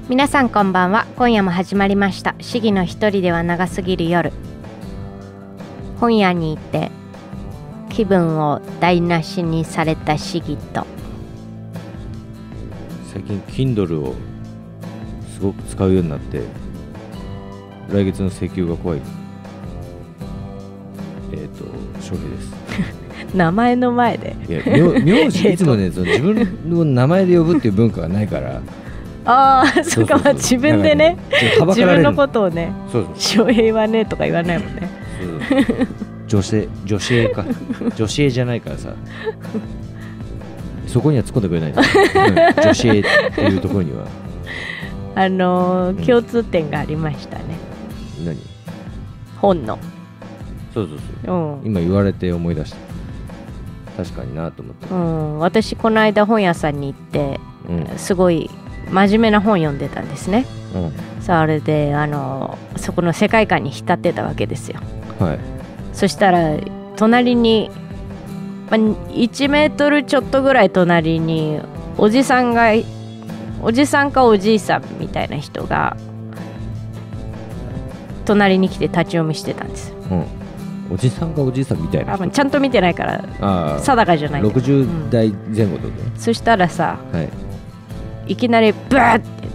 皆さんこんばんは。今夜も始まりました市議の一人では長すぎる夜。本屋に行って気分を台無しにされた市議と、 最近 Kindle をすごく使うようになって来月の請求が怖い翔平です。 名前の前でいや名字いつもねその自分の名前で呼ぶっていう文化がないからああ、そうか、まあ自分でね、自分のことをね、翔平はねとか言わないもんね。 女子英か女子英じゃないからさ、そこには突っ込んでくれないんだ、女子英っていうところには共通点がありましたね。 何？ 本の。 そう今言われて思い出した。確かになと思って、 私この間本屋さんに行って、すごい真面目な本読んでたんですね。それでそこの世界観に浸ってたわけですよ。 はい。 そしたら隣に、1メートルちょっとぐらい隣におじさんかおじいさんみたいな人が隣に来て立ち読みしてたんです。 おじさんかおじいさんみたいな人、 ちゃんと見てないから定かじゃないけど 60代前後とね、 そしたらさ、いきなりブーって言って、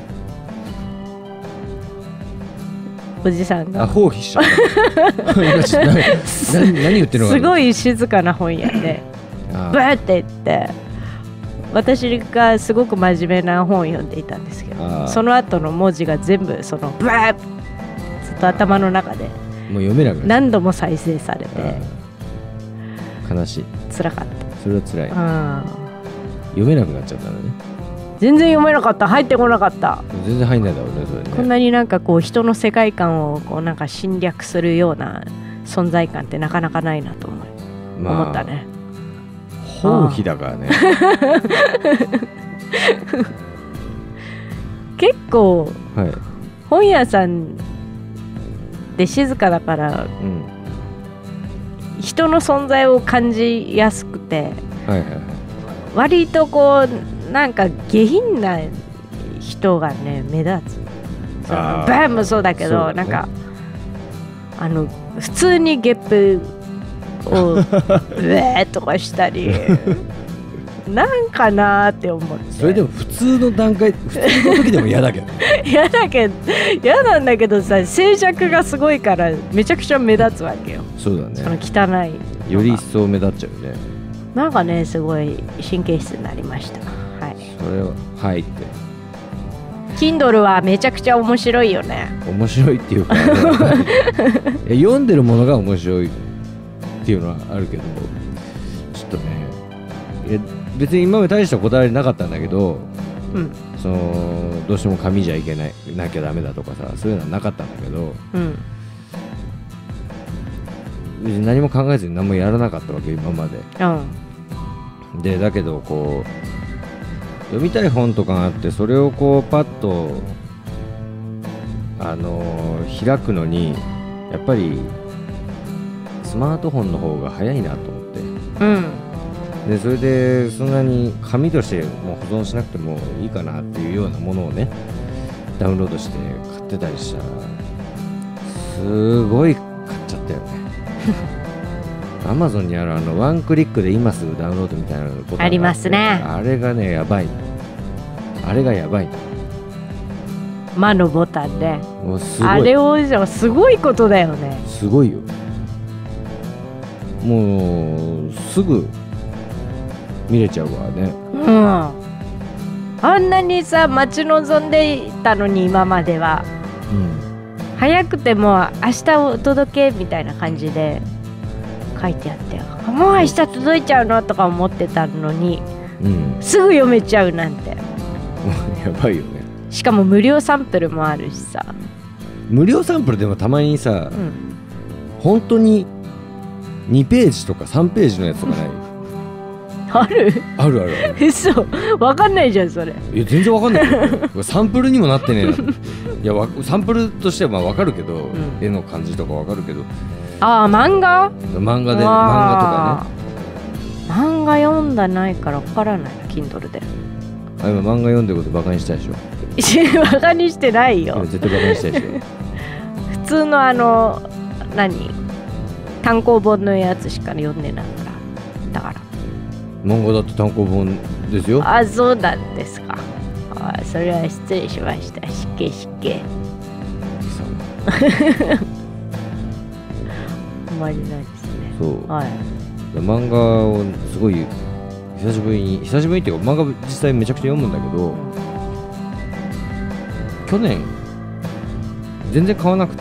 おじさんが放棄しちゃった何言ってるのかすごい静かな本屋でブーって言って、私がすごく真面目な本を読んでいたんですけど、その後の文字が全部そのブーってずっと頭の中でもう読めなくなる、 何度も再生されて悲しい、 辛かった。 それは辛い、読めなくなっちゃったんだね。 全然読めなかった、入ってこなかった。 全然入んないだろうね、それね。 こんなになんかこう人の世界観をこうなんか侵略するような存在感ってなかなかないなと思ったね。 本費だからね。 結構、本屋さんで静かだから、人の存在を感じやすくて、割とこうなんか下品な人がね目立つ。バーンもそうだけど、なんか普通にゲップをブーとかしたりなんかなーって思って。 それでも普通の段階、普通の時でも嫌だけど嫌なんだけどさ、静寂がすごいからめちゃくちゃ目立つわけよ。 そうだね、 その汚いより一層目立っちゃうよね。 なんかね、すごい神経質になりました。 それははいって Kindle はめちゃくちゃ面白いよね。 面白いっていうか読んでるものが面白いっていうのはあるけど、ちょっとね、別に今まで大したこだわりなかったんだけど、そのどうしても紙じゃいけないなきゃダメだとかさ、そういうのはなかったんだけど、別に何も考えずに何もやらなかったわけ今まで、でだけどこう読みたい本とかがあって、それをこうパッと開くのにやっぱりスマートフォンの方が早いなと思って、でそれでそんなに紙としてもう保存しなくてもいいかなっていうようなものをねダウンロードして買ってたりしたら、すごい買っちゃったよね。アマゾンにあるワンクリックで今すぐダウンロードみたいなことありますね。 あれがねやばい、あれがやばい。 魔のボタンでもうすごい、 あれをすごいことだよね。 すごいよ。もうすぐ見れちゃうからね。あんなにさ待ち望んでいたのに今までは、早くても明日お届けみたいな感じで書いてあって、もう明日届いちゃうのとか思ってたのに、すぐ読めちゃうなんてやばいよね。 しかも無料サンプルもあるしさ。 無料サンプルでもたまにさ、本当に2ページとか3ページのやつとかない？ ある嘘、わかんないじゃんそれ。 いや全然わかんないサンプルにもなってねえな。いやサンプルとしてはまあわかるけど、絵の感じとかわかるけど、 漫画とかね。 漫画読んだないからわからないな、Kindle で。 今漫画読んでることバカにしたでしょ。 バカにしてないよ。 絶対バカにしたでしょ。 普通の何単行本のやつしか読んでないから。だから漫画だって単行本ですよ。 あ、そうなんですか。それは失礼しました。失敬失敬。あんまりないですね。 そう、 はい、 漫画をすごい久しぶりにっていうか、漫画実際めちゃくちゃ読むんだけど、去年全然買わなくて、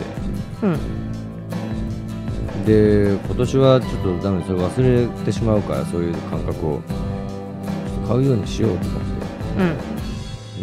で今年はちょっとダメ、それ忘れてしまうから、そういう感覚を買うようにしようと思って、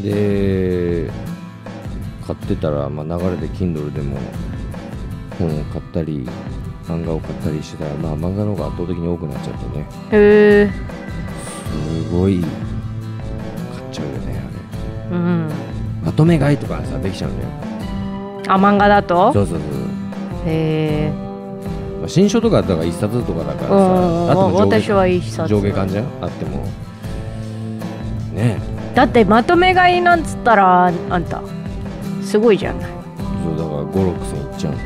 で買ってたら、流れで Kindle でも本を買ったり漫画を買ったりしてたら、漫画の方が圧倒的に多くなっちゃってね。 へえ。 すごい買っちゃうよね、あれ。まとめ買いとかさできちゃうんだよ。 あ、漫画だと。 そう。 へえ。 新書とかだから1冊とかだからさ、あと私は1冊上下巻じゃん、あってもね。 だってまとめ買いなんつったらあんたすごいじゃない。 そうだから5、6千いっちゃう。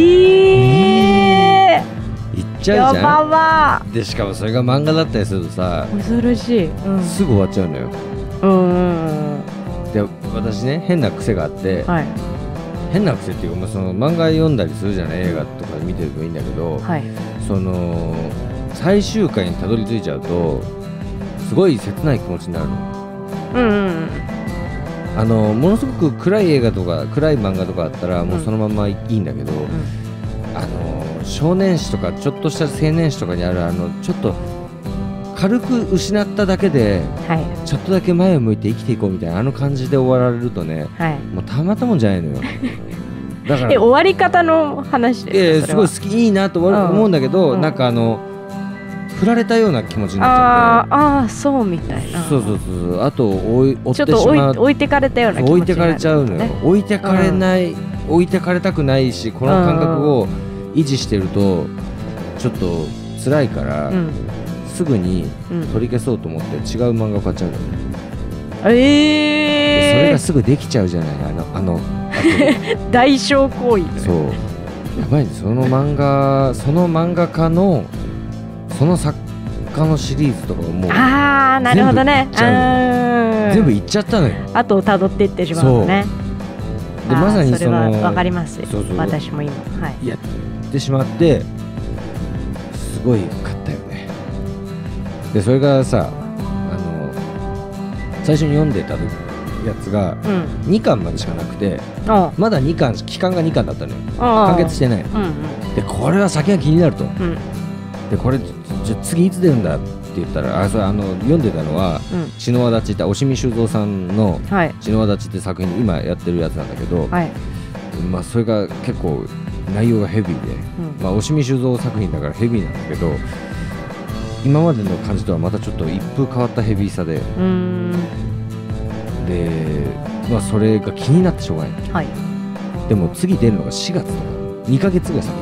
いっちゃうじゃん。 やばば。 でしかもそれが漫画だったりするとさ、 恐ろしい、 すぐ終わっちゃうのよ。で私ね、変な癖があって、変な癖っていうか、その漫画読んだりするじゃない、映画とか見てるといいんだけど、その最終回にたどり着いちゃうとすごい切ない気持ちになるの。ものすごく暗い映画とか暗い漫画とかあったらもうそのままいいんだけど、少年誌とかちょっとした青年誌とかにあるちょっと軽く失っただけで、ちょっとだけ前を向いて生きていこうみたいな感じで終わられるとね、もうたまったもんじゃないのよ。だから終わり方の話ですか。 すごい好き、いいなと思うんだけど、なんか振られたような気持ちになっちゃって、 ああそうみたいな。 そうあと追ってしまう、 ちょっと置いてかれたような気持ちになる、ね、 置いてかれちゃうのよ。置いてかれない、置いてかれたくないし、この感覚を維持してるとちょっと辛いから、すぐに取り消そうと思って違う漫画を買っちゃうんだよね。それがすぐできちゃうじゃない、代償行為。 そうやばいね。その漫画家のその作家のシリーズとかもうなるほどね、 全部いっちゃったのよ。 後をたどっていってしまうのね。 でまさにそれは分かりますよ。私も今、 やってしまってすごい買ったよね。でそれがさ、最初に読んでたやつが2巻までしかなくて、まだ2巻期間が2巻だったのよ。完結してない。でこれは先が気になると、でこれじゃ次いつ出るんだって言ったら、それ読んでたのは血の輪立ちって押見修造さんの血の輪立ちって作品で今やってるやつなんだけど、それが結構内容がヘビーで、押見修造作品だからヘビーなんだけど、今までの感じとはまたちょっと一風変わったヘビーさで、それが気になってしょうがない。でも次出るのが4月とか2ヶ月ぐらい先だ。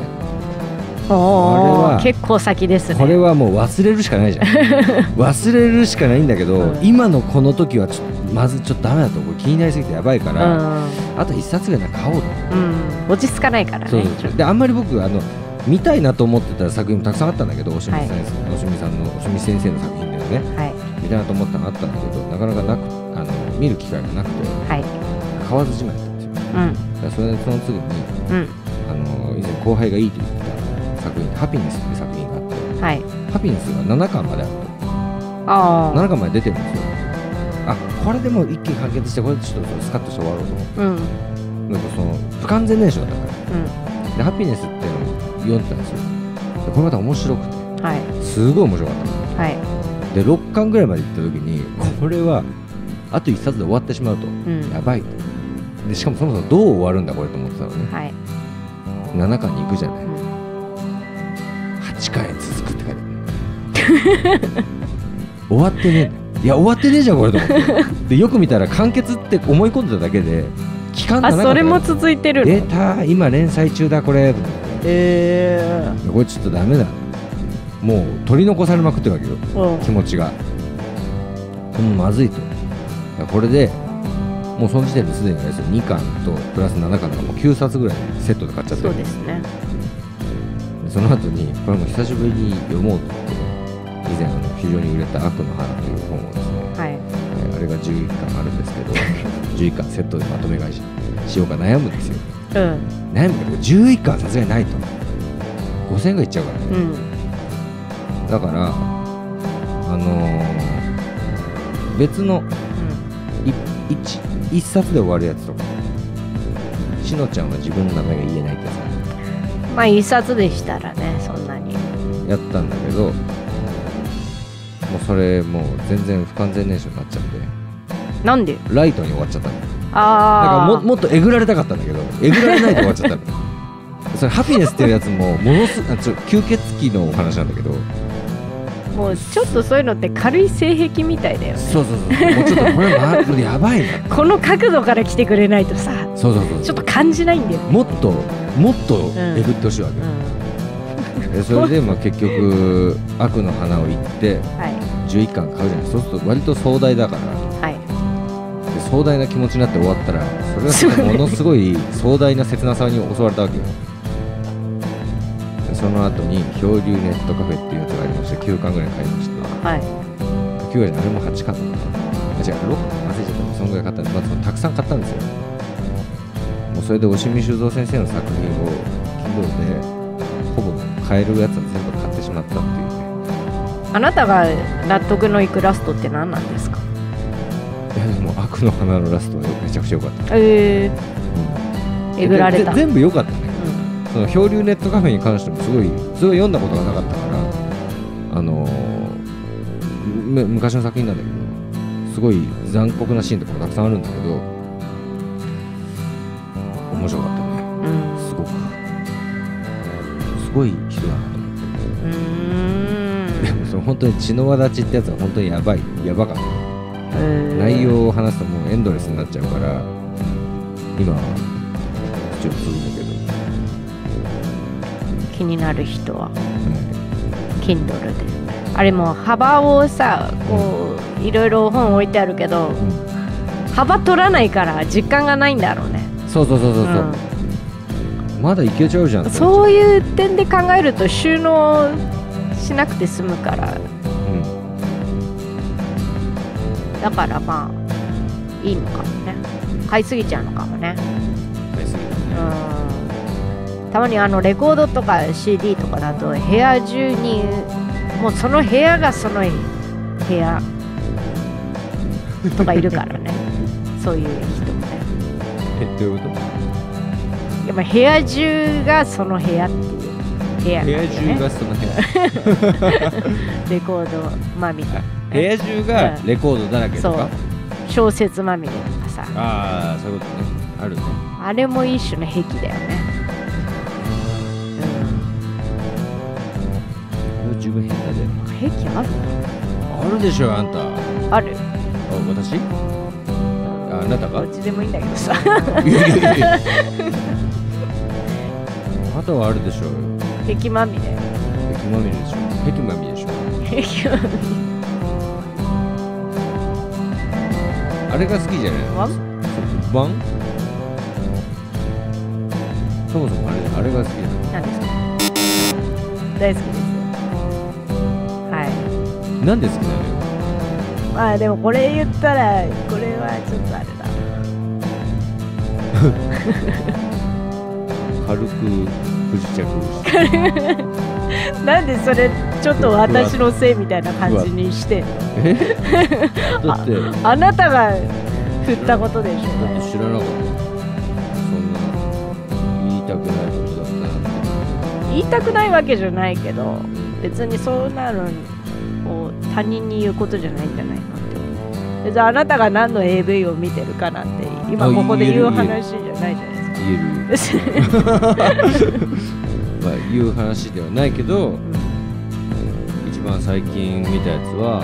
結構先ですね。 これはもう忘れるしかないじゃん。忘れるしかないんだけど、今のこの時はまずちょっとダメだと、これ気になりすぎてやばいから、あと1冊ぐらい買おうと。 落ち着かないからね。 であんまり僕見たいなと思ってた作品もたくさんあったんだけど、押見先生の作品でね、見たいなと思ったのあったんだけど、なかなかなく見る機会がなくて、買わずじまいだったんですよ。その次に以前後輩がいいと言ってた作品、ハピネスっていう作品があって、ハピネスが7巻まであると。7巻まで出てるんですよ。これでもう一気に完結して、これでちょっとスカッとして終わろうと思って、なんかその不完全燃焼だったから、でハピネスっていうのを読んでたんですよ。でこれまた面白くて、すごい面白かったの。で6巻ぐらいまで行った時に、これはあと1冊で終わってしまうと、やばいと。でしかもそもそもどう終わるんだこれと思ってたのね。7巻に行くじゃない、8巻へ続くって書いてある。終わってねえ、いや終わってねえじゃんこれと思って。でよく見たら完結って思い込んでただけで期間がなかった。 それも続いてるの。 出た、今連載中だこれ。これちょっとダメだ、もう取り残されまくってるわけよ、気持ちが。まずいと。 これでもうその時点ですでに2巻とプラス7巻とかもう9冊ぐらいセットで買っちゃって、 そうですね。 その後にこれも久しぶりに読もうと思って、以前非常に売れた悪の花という本をですね、 はい、 あれが11巻あるんですけど11巻セットでまとめ買いしようか悩むんですよ、悩むけど11巻さすがにないと5000円がいっちゃうからね、だから別の1冊で終わるやつとか、しのちゃんは自分の名前が言えないってやつだね。 まあ1冊でしたらね、そんなにやったんだけど、もうそれもう全然不完全燃焼になっちゃって、 なんでライトに終わっちゃったの。 あだからもっとえぐられたかったんだけど、えぐられないで終わっちゃったのそれハピネスっていうやつもものすごい吸血鬼のお話なんだけど、 もうちょっとそういうのって軽い性癖みたいだよね。 そうもうちょっとこれやばいなこの角度から来てくれないとさ、 そうちょっと感じないんだよね。 もっとえぐってほしいわけ、それでまあ結局悪の花を言って、11巻買うじゃない。そうすると割と壮大だから、で壮大な気持ちになって終わったら、それはものすごい壮大な切なさに襲われたわけよ。その後に漂流ネットカフェっていうやつがありまして、9巻ぐらい買いまして、9巻じゃあれも8巻だったかな、違う6巻忘れちゃった、そのぐらい買ったんで、たくさん買ったんですよ。もうそれで押見修造先生の作品を Kindle でほぼ買えるやつは全部買ってしまったっていうね。 あなたが納得のいくラストって何なんですか？ いやでも悪の花のラストはめちゃくちゃ良かった。 えぐられた。全部良かったね。その漂流ネットカフェに関してもすごい読んだことがなかったから、昔の作品なんだけど、すごい残酷なシーンとかもたくさんあるんだけど、面白かったね、すごい人だなと思って。でもその本当に血の輪立ちってやつは本当にやばかった、内容を話すともうエンドレスになっちゃうから、今はちょっと続くけど、 気になる人は、Kindle であれも幅をさ、こういろいろ本置いてあるけど、幅取らないから実感がないんだろうね。 そう、まだいけちゃうじゃん。 そういう点で考えると収納しなくて済むから、だからまあいいのかもね。買いすぎちゃうのかもね。たまにレコードとか CD とかだと部屋中にもうその部屋がその部屋とかいるからねそういう人もね。 どういうこと？ やっぱ部屋中がその部屋っていう部屋、ね、 部屋中がその部屋レコードまみれ、 部屋中がレコードだらけとか、 小説まみれとかさ、 そういうことね、あるね。 あれも一種の癖だよね。 十分変だで。 癖ある？ あるでしょ、あんた。 ある？ 私？あなたが？ どっちでもいいんだけどさ。 あなたはあるでしょうよ。 癖まみれ。 癖まみれでしょ。癖まみれでしょ。 癖まみれ。 あれが好きじゃないの？ワン？そもそもあれが好きじゃない？ 何ですか？大好きです。 なんで好きなのよ。 まあでもこれ言ったらこれはちょっとあれだ軽く不時着なんでそれちょっと私のせいみたいな感じにしてんの？だってあなたが振ったことでしょ。だって知らなかった。そんな言いたくないことだったなって。 言いたくないわけじゃないけど、別にそうなのに他人に言うことじゃないんじゃないのって。別にあなたが何の AV を見てるかなんて今ここで言う話じゃないじゃないですか。 言えるまあ言う話ではないけど、一番最近見たやつは、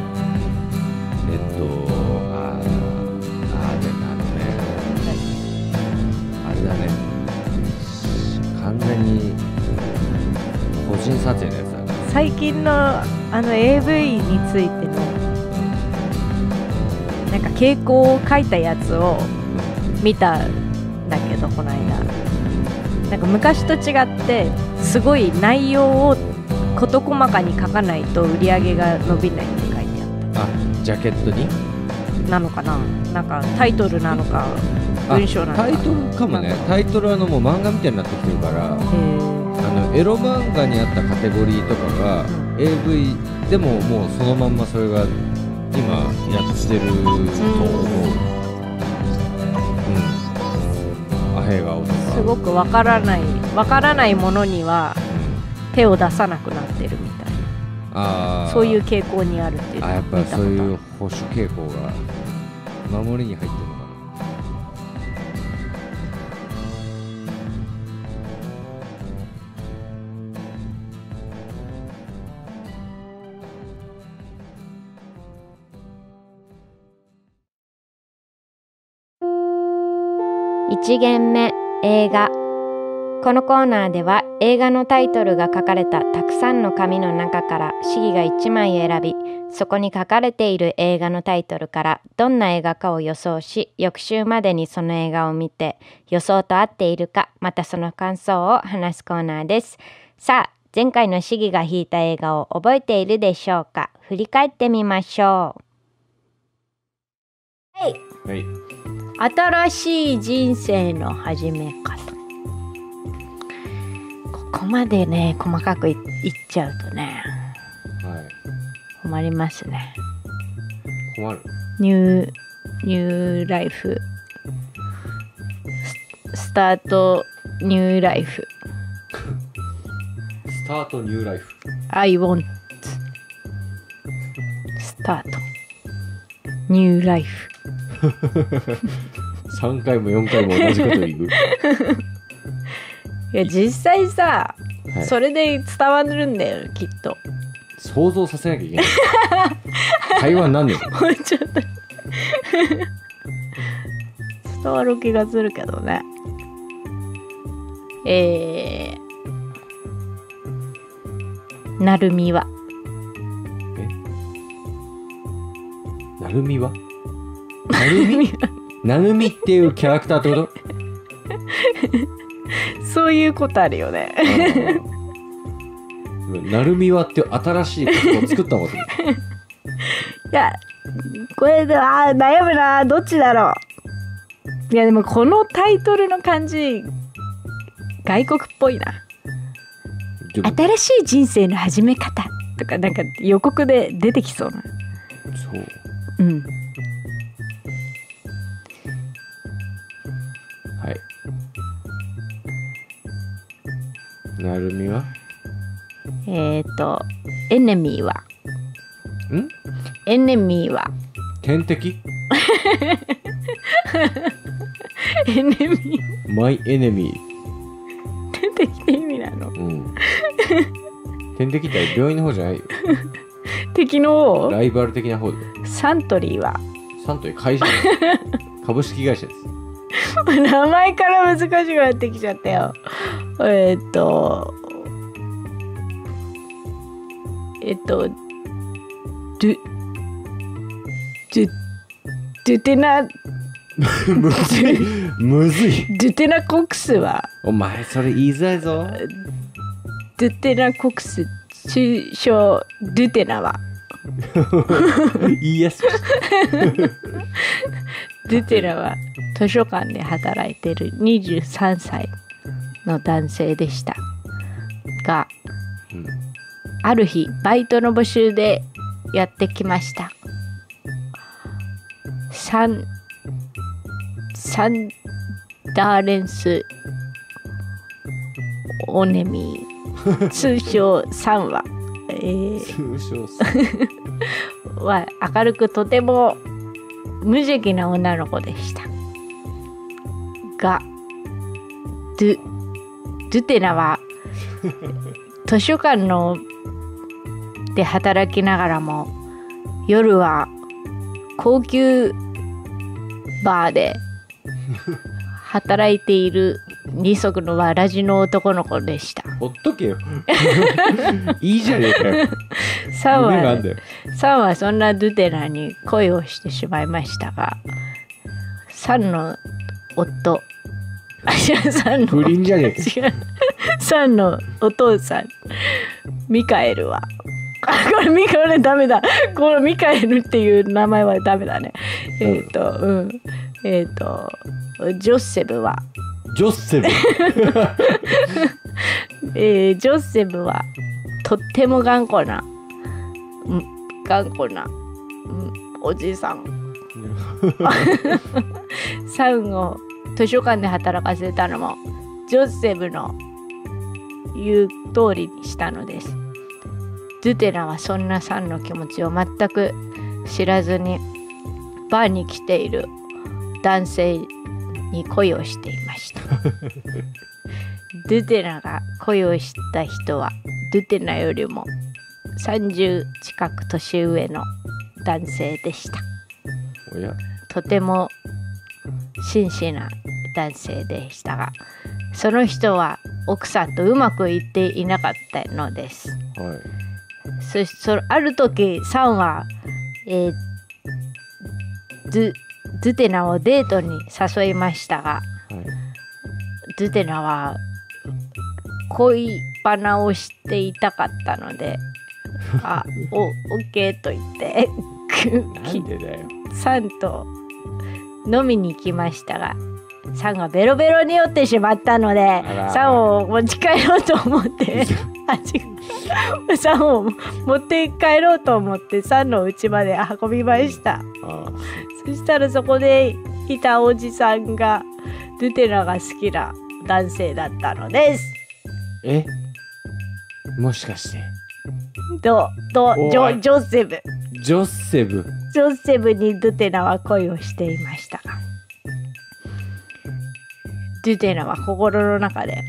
あれだね、完全に個人撮影のやつだね。 最近のAV についてのなんか傾向を書いたやつを見たんだけど、この間なんか昔と違ってすごい内容を事細かに書かないと売り上げが伸びないって書いてあった。 あ、ジャケットになのかな、なんかタイトルなのか文章なのか。 タイトルかもね。タイトルはもう漫画みたいになってきてるから、エロ漫画にあったカテゴリーとかが、AV でももうそのまんまそれが今やってると思う。アヘ顔とかすごくわからないものには手を出さなくなってるみたいな、そういう傾向にあるっていうのをやっぱりそういう保守傾向が守りに入ってるのかな。 1限目映画。このコーナーでは映画のタイトルが書かれたたくさんの紙の中からシギが1枚選び、そこに書かれている映画のタイトルからどんな映画かを予想し、翌週までにその映画を見て予想と合っているか、またその感想を話すコーナーです。さあ、前回のシギが引いた映画を覚えているでしょうか。振り返ってみましょう。 はい、 新しい人生の始め方。ここまでね細かくいっちゃうとね、困りますね。 困る。 ニューライフスタートニューライフスタートニューライフ I want スタートニューライフ 3回も4回も同じこと言ういや実際さ、それで伝わるんだよきっと。 想像させなきゃいけない会話なんでもうちょっと伝わる気がするけどね。なるみはなるみはなるみっていうキャラクターってことそういうことあるよねなるみはっていう新しい言葉を作ったこといやこれで悩むな、どっちだろう。いやでもこのタイトルの感じ外国っぽいな。新しい人生の始め方とかなんか予告で出てきそうな。 そう。はい。なるみはエネミーはエネミーは天敵エネミーマイエネミー天敵って意味なの？ 天敵って病院の方じゃないよ敵の方？ ライバル的な方で。 サントリーはサントリー会社株式会社です名前から難しくなってきちゃったよ。ドゥテナむずいドゥテナコックスはお前それ言いづらいぞ。 ドゥテナコックス通称ドゥテナは言いやすいドゥテナは図書館で働いている23歳の男性でしたが、ある日バイトの募集でやってきました。サンダーレンスオネミー通称サンは、 通称サンは明るくとても無邪気な女の子でしたが、ドゥテナは図書館で働きながらも夜は高級バーで働いている二足のわらじの男の子でした。 ほっとけよ。いいじゃねえかよ。 サンはそんなドゥテラに恋をしてしまいましたが、サンの夫、サンの不倫じゃねえか。 サンのお父さんミカエルは、これダメだ。このミカエルっていう名前はダメだね。ジョッセブはジョッセブはとっても頑固な、おじさん。サンを図書館で働かせたのもジョッセブの言う通りにしたのです。ドゥテナはそんなサンの気持ちを全く知らずにバーに来ている男性に恋をしていました。ドゥテナが恋をした人はドゥテナよりも30近く年上の男性でした。とても紳士な男性でしたが、その人は奥さんとうまくいっていなかったのです。そしてある時サンは、ドゥテナをデートに誘いましたが、ドゥテナは恋バナをしていたかったのでオッケーと言ってなんでだよ。 サンと飲みに行きましたが、サンがベロベロに酔ってしまったので、サンを持ち帰ろうと思ってサンを持って帰ろうと思ってサンの家まで運びました。そしたらそこでいたおじさんがドゥテナが好きな男性だったのです。 もしかしてジョッセブにドゥテナは恋をしていましたが、ドゥテナは心の中で、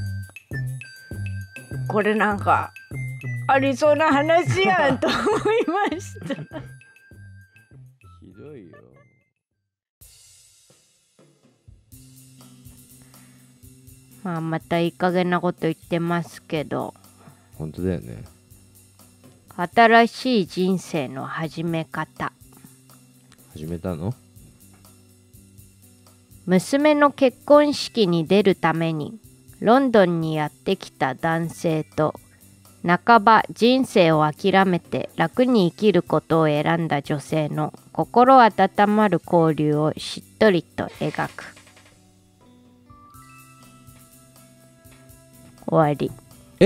これなんかありそうな話やんと思いました。 ひどいよ。 またいい加減なこと言ってますけど、 本当だよね。 新しい人生の始め方。 始めたの？ 娘の結婚式に出るためにロンドンにやってきた男性と、半ば人生を諦めて楽に生きることを選んだ女性の心温まる交流をしっとりと描く。終わり。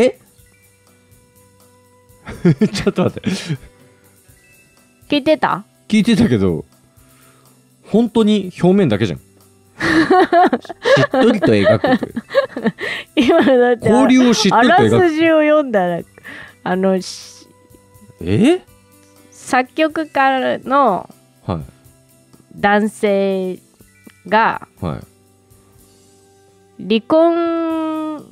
ちょっと待って。 聞いてた？ 聞いてたけど、本当に表面だけじゃん。しっとりと描くという。 今だって交流をしっとりと描く。 あらすじを読んだら、作曲家の男性が離婚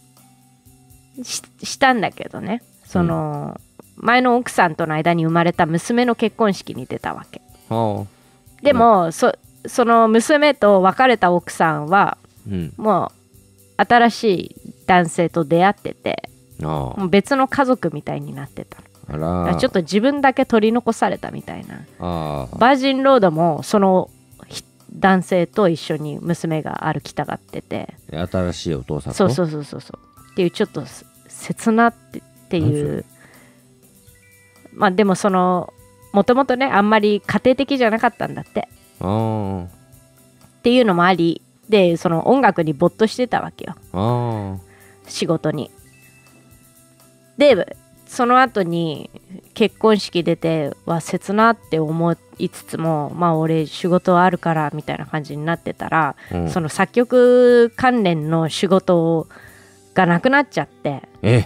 したんだけどね、その、前の奥さんとの間に生まれた娘の結婚式に出たわけ。でも、その娘と別れた奥さんは、もう新しい男性と出会ってて、もう別の家族みたいになってたの。だからちょっと自分だけ取り残されたみたいな。バージンロードもその男性と一緒に娘が歩きたがってて、 新しいお父さんとそうっていう、ちょっと切なっていう。まあでもそのもともとね、あんまり家庭的じゃなかったんだってっていうのもありで、その音楽に没頭してたわけよ、仕事に。でその後に結婚式出ては切なって思いつつも、まあ俺仕事あるからみたいな感じになってたら、その作曲関連の仕事がなくなっちゃって、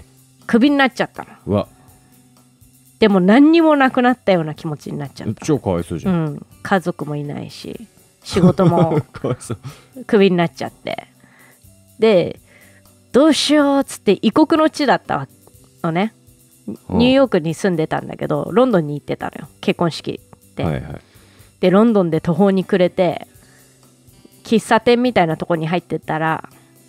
クビになっちゃったの。でも何にもなくなったような気持ちになっちゃった。 超かわいそうじゃん。 家族もいないし仕事もクビになっちゃって、でどうしようっつって異国の地だったのね。ニューヨークに住んでたんだけど、ロンドンに行ってたのよ、結婚式で。でロンドンで途方に暮れて喫茶店みたいなとこに入ってったら、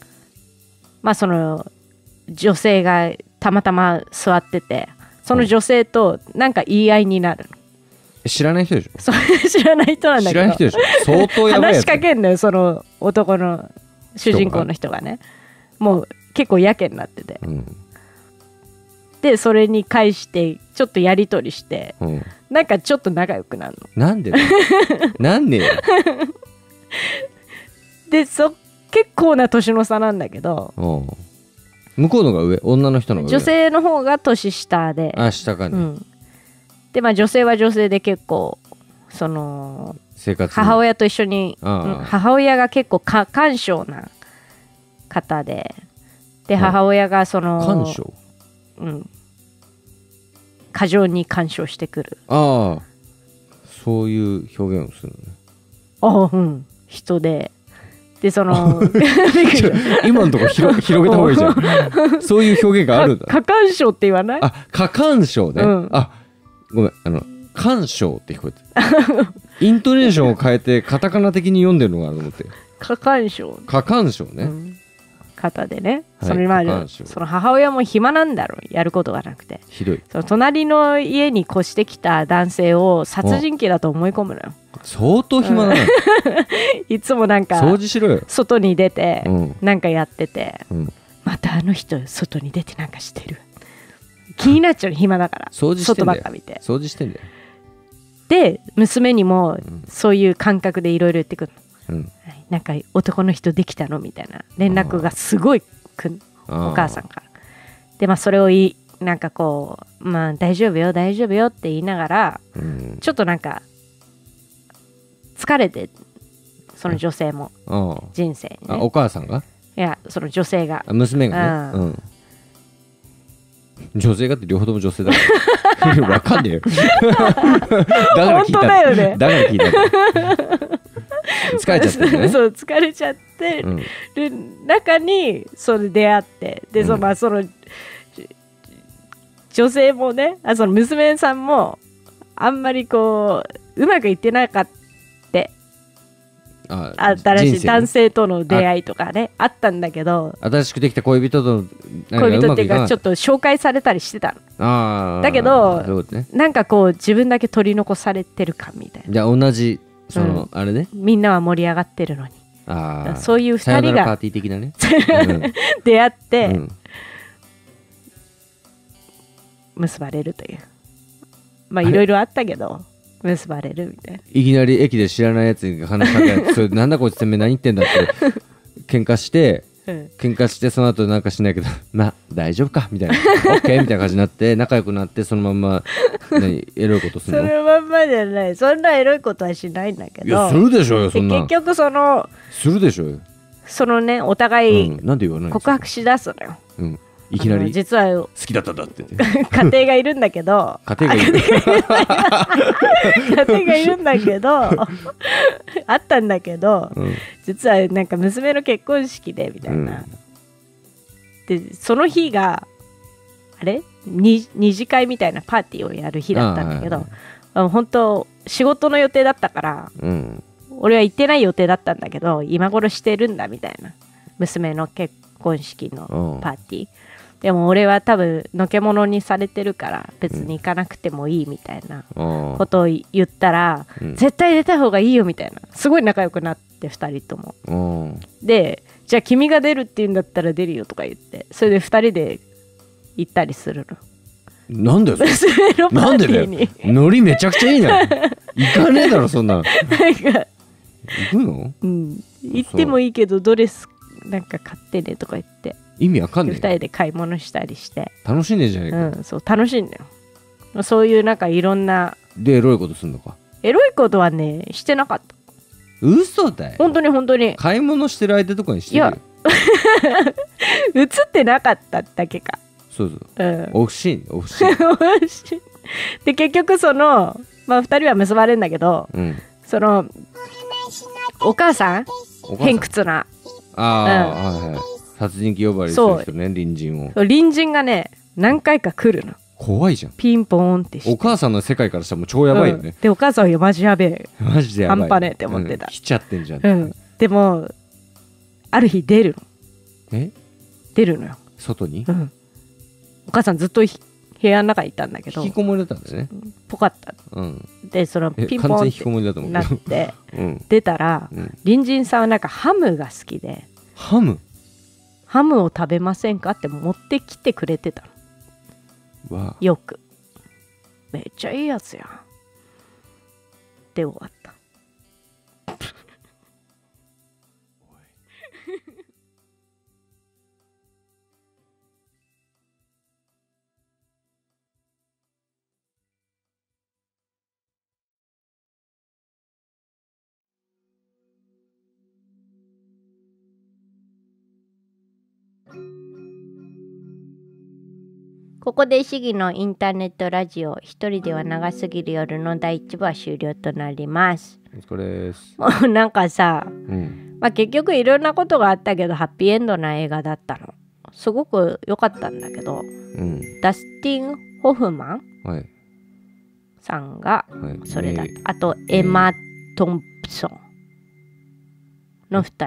まあその女性がたまたま座ってて、その女性となんか言い合いになるの。 知らない人でしょ。 そう知らない人なんだけど、 知らない人でしょ。相当やばいやつ。 話しかけんのよ、その男の主人公の人がね。もう結構やけになってて、でそれに返してちょっとやり取りして、なんかちょっと仲良くなるの。 なんでなんでで結構な年の差なんだけど、 向こうのが上、女の人のが上。 女性の方が年下で、 下かね。 でまあ女性は女性で結構その生活母親と一緒に、母親が結構感性な方で、母親がその感性、 過剰に干渉してくる。 そういう表現をするのね。 人でその今のところ広げた方がいいじゃん。そういう表現があるんだ。 過干渉って言わない？ 過干渉ね。ごめん、干渉って聞こえてイントネーションを変えてカタカナ的に読んでるのかなと思って。 過干渉ね、 方でね、その母親も暇なんだろう、やることがなくて。 ひどい。 その隣の家に越してきた男性を殺人鬼だと思い込むのよ。 相当暇だな。 いつもなんか掃除しろよ。 外に出てなんかやってて、またあの人外に出てなんかしてる、気になっちゃう、暇だから外ばっか見て掃除してんだよ。 で娘にもそういう感覚でいろいろ言ってくるの、なんか男の人できたのみたいな連絡がすごい来る、お母さんから。でまあそれをなんかこう、まあ大丈夫よ大丈夫よって言いながら、ちょっとなんか疲れて、その女性も人生にね。 お母さんが？ いや、その女性が、 娘がね。女性がって両方とも女性だからわかんねえよ。だから聞いた。 本当だよね。 だから聞いた。疲れちゃってね。 そう疲れちゃってる中にそれ出会って、でその女性もね、その娘さんもあんまりこうまくいってなかった。新しい男性との出会いとかね、あったんだけど、 新しくできた恋人っていうかちょっと紹介されたりしてたの。だけどなんかこう自分だけ取り残されてる感みたいな。 じゃあ同じその、あれね、 みんなは盛り上がってるのに、そういう2人がパーティー的なね出会って、結ばれるという、まあいろいろあったけど結ばれるみたいな。 いきなり駅で知らないやつに話しかけて、それなんだこいつてめえ何言ってんだって喧嘩して、その後なんかしないけど、まあ大丈夫かみたいな、オッケーみたいな感じになって仲良くなって、そのまんまエロいことするの？ そのまんまじゃない、そんなエロいことはしないんだけど。 いやするでしょうよ、そんな。 結局するでしょうよ。 そのね、お互いなんで言わない告白しだすのよ。 いきなり実は好きだったんだって家庭がいるんだけど家庭がいるんだけどあったんだけど、実はなんか娘の結婚式でみたいな、でその日が二次会みたいなパーティーをやる日だったんだけど、本当仕事の予定だったから、俺は行ってない予定だったんだけど、今頃してるんだみたいな、娘の結婚式のパーティー。でも俺は多分のけ者にされてるから別に行かなくてもいいみたいなことを言ったら、絶対出た方がいいよみたいな、すごい仲良くなって2人とも。でじゃあ君が出るって言うんだったら出るよとか言って、それで2人で行ったりするの。 なんでなんでだよ、ノリめちゃくちゃいいな。行かねえだろそんな。なんか行くの？ 行ってもいいけどドレスなんか買ってねとか言って、 意味わかんない。 2人で買い物したりして楽しんでんじゃないか。 そう楽しいんだよ。そういうなんかいろんな。 でエロいことすんのか？ エロいことはねしてなかった。 嘘だよ。 本当に本当に。 買い物してる相手とかにしてるよ。いや映ってなかっただけか。 そうそう、オフシーンで結局そのまあ2人は結ばれるんだけど、そのお母さん偏屈な、 殺人鬼呼ばわりする人ね、隣人を。 隣人がね何回か来るの。 怖いじゃん。 ピンポーンってして、 お母さんの世界からしたらもう超やばいよね。 でお母さんはマジやべえ、 マジでやばい、 半端ねえって思ってた。 来ちゃってんじゃん。 でもある日出るの。 出るのよ外に、 お母さんずっと部屋の中にいたんだけど、 引きこもりだったんだよね。 ぽかった、でそのピンポンってなって出たら、隣人さんはなんかハムが好きで、ハムを食べませんかって持ってきてくれてたの。よくめっちゃいいやつやんで終わった。ここで市議のインターネットラジオ一人では長すぎる夜の第1部は終了となります。 お疲れです。 もうなんかさ、結局いろんなことがあったけどハッピーエンドな映画だったの。すごく良かったんだけど、ダスティン・ホフマン、さんがそれだった。あとエマ・トンプソンの2人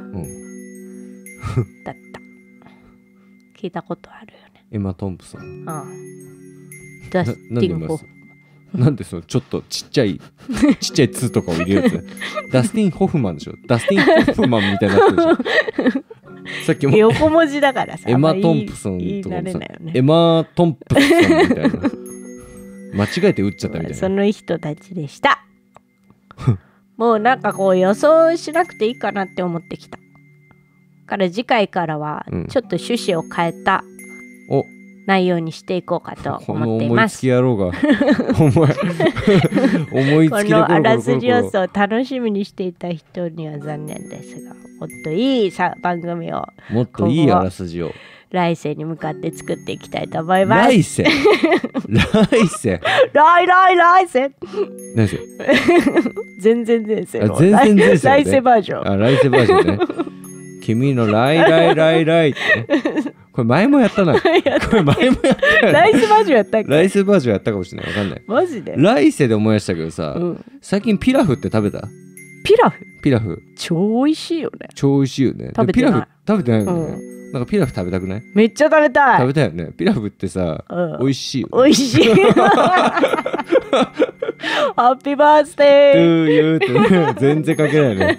だった。聞いたことあるよね。 エマ・トンプソン。 ダスティン・ホフマン。 なんでそのちょっとちっちゃい2とかを入れるやつダスティン・ホフマンでしょ。ダスティン・ホフマンみたいになってるでしょ。さっきも横文字だからさ、 エマ・トンプソンとかもさ、エマ・トンプソンみたいな間違えて打っちゃったみたいな。 その人たちでしたもうなんかこう予想しなくていいかなって思ってきたから、次回からはちょっと趣旨を変えた内容にしていこうかと思っています。 この思いつき野郎が思いつきでこのあらすじ予想を楽しみにしていた人には残念ですが、もっといい番組を、 もっといいあらすじを来世に向かって作っていきたいと思います。 来世来世何世全然前世の全然前世、 来世バージョン。 来世バージョンね君の来ってねこれ前もやったな。これ前もやったよ、ね。 来世バージョンやったっけ？ 来世バージョンやったかもしれない。わかんない。 マジで？ 来世で思い出したけどさ、最近ピラフって食べた？ピラフ。 超美味しいよね。 超美味しいよね。 食べてない。 ピラフ食べてないよね。なんかピラフ食べたくない？ めっちゃ食べたい。 食べたいよね。ピラフってさ、美味しいよね。 美味しい。ハッピーバースデー。 トゥーユーって全然かけないね。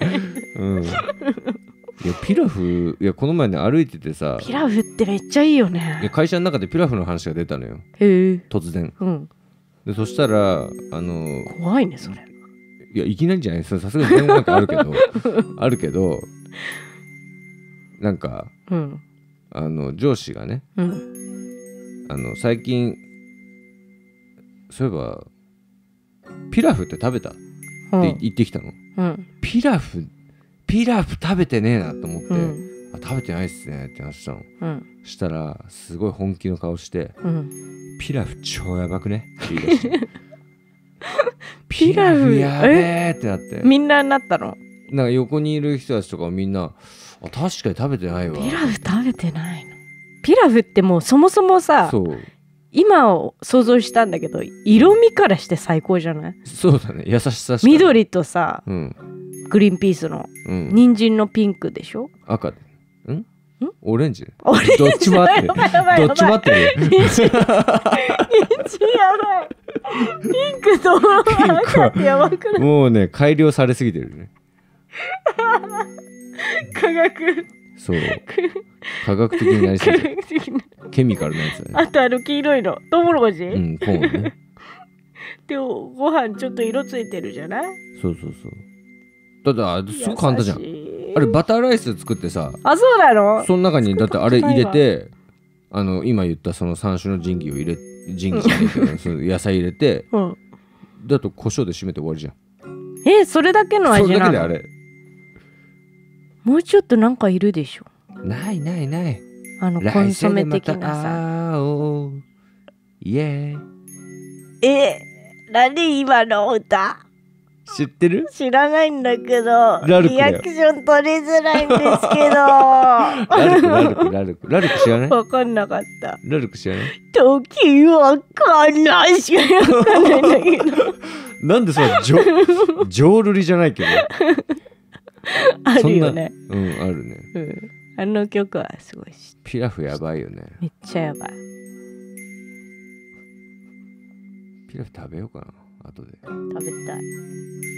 いやピラフ、いやこの前ね歩いててさ、 ピラフってめっちゃいいよね。 いや会社の中でピラフの話が出たのよ。突然。でそしたら怖いねそれ。 いやいきなりじゃない、さすがになんかあるけどあるけどなんか、上司がね、最近そういえばピラフって食べたって言ってきたの。ピラフ食べてねえなと思って、食べてないっすねって話したの。したらすごい本気の顔して、ピラフ超やばくねって言い出してピラフやべえってなって、 みんななったの？ なんか横にいる人たちとかもみんな確かに食べてないわ。 ピラフ食べてないの？ピラフってもうそもそもさ、今を想像したんだけど色味からして最高じゃない？ そうだね、優しさしか。 緑とさ、グリーンピースの、人参のピンクでしょ？ 赤でオレンジどっちもあってる。どっちもあってる。 人参やばい。ピンクと赤ってやばくない？ もうね改良されすぎてるね。 科学。 そう。科学的になりすぎてる。ケミカルなやつだね。 あと黄色いのトウモロコシ？ コーンね。 でご飯ちょっと色ついてるじゃない？ そう。だってすごく簡単じゃん。あれバターライス作ってさ。 あ、そうなの？ その中にだってあれ入れて、今言ったその3種の神器を入れ、神器じゃないけどその野菜入れて、だと胡椒で締めて終わりじゃん。 それだけの味なの？それだけであれ。もうちょっとなんかいるでしょ。 ない。 コンソメ的なさ。何今の歌？ 知ってる？ 知らないんだけど、リアクション取りづらいんですけど。 ラルク知らない？ わかんなかった。 ラルク知らない？ 時は悲しい。わかんないんだけど。 なんでそれ浄瑠璃じゃないけど。 あるよね。 あるね。 あの曲はすごいし。 ピラフやばいよね。 めっちゃやばい。 ピラフ食べようかな後で。 食べたい。